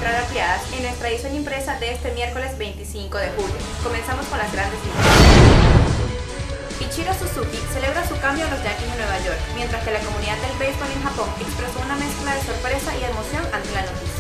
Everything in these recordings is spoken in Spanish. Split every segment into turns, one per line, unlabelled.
encontrar ampliadas en nuestra edición impresa de este miércoles 25 de julio. Comenzamos con las grandes noticias. Ichiro Suzuki celebra su cambio a los Yankees de Nueva York, mientras que la comunidad del béisbol en Japón expresó una mezcla de sorpresa y emoción ante la noticia.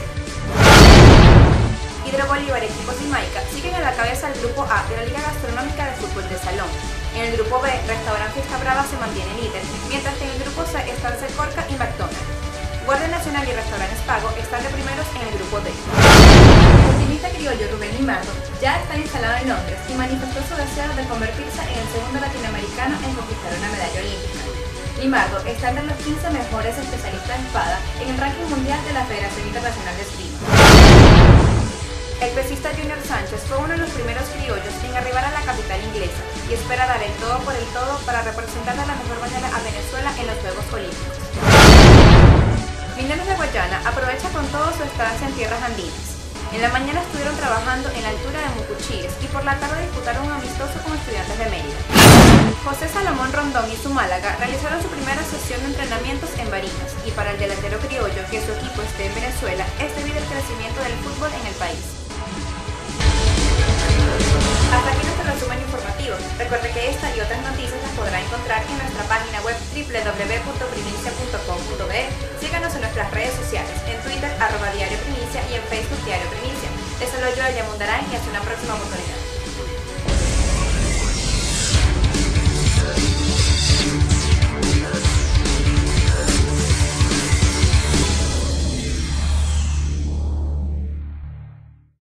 Hidro Bolívar y equipos de Jamaica siguen a la cabeza del grupo A de la Liga Gastronómica de Fútbol de Salón. En el grupo B, Restaurant Fiesta Brava se mantiene líder, mientras que en el grupo C están Corca y McDonald's. Guardia Nacional y Restaurantes Pago están de primeros en el grupo D. El tenista criollo Rubén Limardo ya está instalado en Londres y manifestó su deseo de convertirse en el segundo latinoamericano en conquistar una medalla olímpica. Limardo está entre los 15 mejores especialistas de espada en el ranking mundial de la Federación Internacional de Esgrima. El pesista Junior Sánchez fue uno de los primeros criollos en arribar a la capital inglesa y espera dar el todo por el todo para representar de la mejor manera a Venezuela en los Juegos Olímpicos. Mineros de Guayana aprovecha con todo su estancia en tierras andinas. En la mañana estuvieron trabajando en la altura de Mucuchíes y por la tarde disputaron un amistoso con estudiantes de Mérida. José Salomón Rondón y su Málaga realizaron su primera sesión de entrenamientos en Barinas y para el delantero criollo que su equipo esté en Venezuela es debido al crecimiento del fútbol en el país. Hasta aquí nuestro resumen informativo. Recuerde que esta y otras noticias las podrá encontrar en nuestra página web www.primicia.com.be. Síganos en nuestras redes sociales, en Twitter @Diario Primicia y en Facebook Diario Primicia. Les saludo yo, Ella Mundaray, y hasta una próxima oportunidad.